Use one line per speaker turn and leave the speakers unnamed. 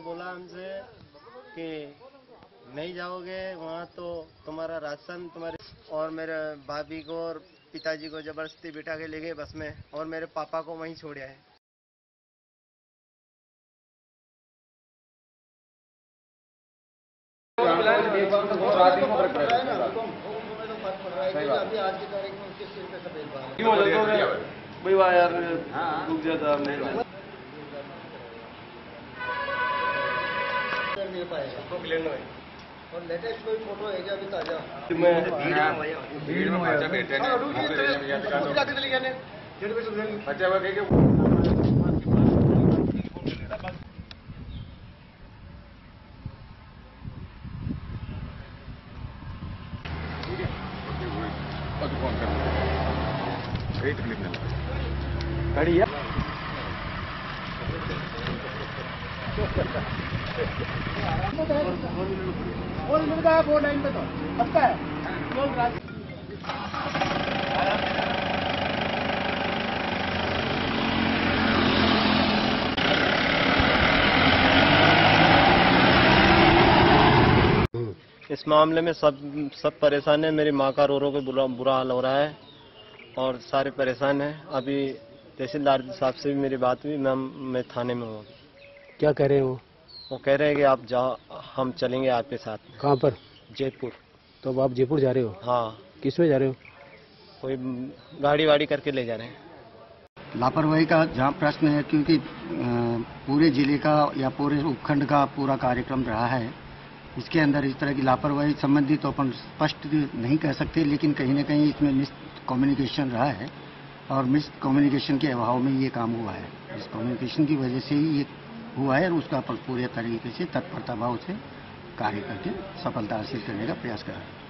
बोला हमसे कि नहीं जाओगे वहाँ तो तुम्हारा राशन तुम्हारे, और मेरे भाभी को और पिताजी को जबरदस्ती बिठा के ले गए बस में, और मेरे पापा को वहीं छोड़ आए।
अभी आज की तारीख में उसके सिर पे सफेद बाल
क्यों भाई वाह यार रुक जाता नहीं
मिल पाएगा। और लेटेस्ट कोई फोटो है क्या अभी ताजा?
भीड़ में बैठे गाड़ी है
बोल मिलता है वो लाइन पे तो पक्का है।
इस मामले में सब परेशान है। मेरी माँ का रो रो के बुरा हाल हो रहा है और सारे परेशान हैं। अभी तहसीलदार साहब से भी मेरी बात हुई, मैं थाने में हूँ।
क्या कह रहे हैं
वो कह रहे हैं कि आप जाओ, हम चलेंगे आपके साथ।
कहाँ पर?
जयपुर।
तो अब आप जयपुर जा रहे हो?
हाँ।
किस में जा रहे हो?
कोई गाड़ी वाड़ी करके ले जा रहे हैं।
लापरवाही का जहाँ प्रश्न है, क्योंकि पूरे जिले का या पूरे उपखंड का पूरा कार्यक्रम रहा है, इसके अंदर इस तरह की लापरवाही संबंधी तो अपन स्पष्ट नहीं कह सकते, लेकिन कहीं न कहीं इसमें मिस कम्युनिकेशन रहा है और मिस कम्युनिकेशन के अभाव में ये काम हुआ है। मिस कम्युनिकेशन की वजह से ही ये हुआ है और उसका अपन पूरे तरीके से तत्परता भाव से कार्य करके सफलता हासिल करने का प्रयास कर रहे हैं।